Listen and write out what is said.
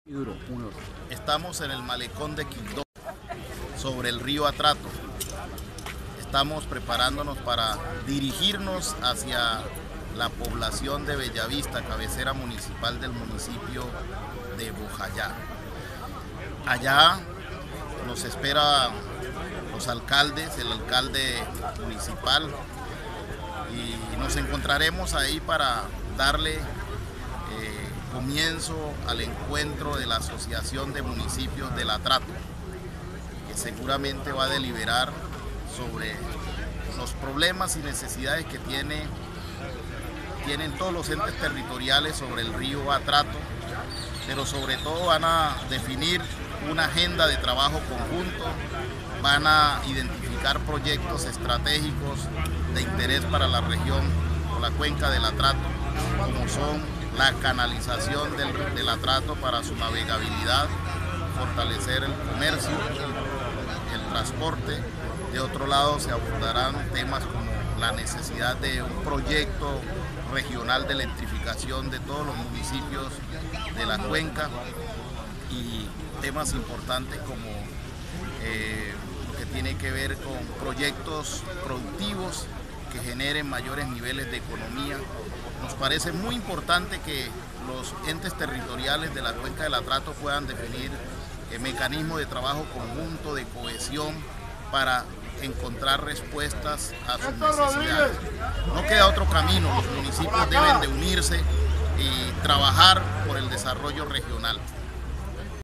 Estamos en el malecón de Quindó, sobre el río Atrato. Estamos preparándonos para dirigirnos hacia la población de Bellavista, cabecera municipal del municipio de Bojayá. Allá nos espera los alcaldes, el alcalde municipal, y nos encontraremos ahí para darle comienzo al encuentro de la Asociación de Municipios del Atrato, que seguramente va a deliberar sobre los problemas y necesidades que tienen todos los entes territoriales sobre el río Atrato, pero sobre todo van a definir una agenda de trabajo conjunto, van a identificar proyectos estratégicos de interés para la región o la cuenca del Atrato, como son la canalización del Atrato para su navegabilidad, fortalecer el comercio, el transporte. De otro lado se abordarán temas como la necesidad de un proyecto regional de electrificación de todos los municipios de la cuenca y temas importantes como lo que tiene que ver con proyectos productivos que generen mayores niveles de economía. Nos parece muy importante que los entes territoriales de la cuenca del Atrato puedan definir mecanismos de trabajo conjunto, de cohesión, para encontrar respuestas a sus necesidades. No queda otro camino, los municipios deben de unirse y trabajar por el desarrollo regional.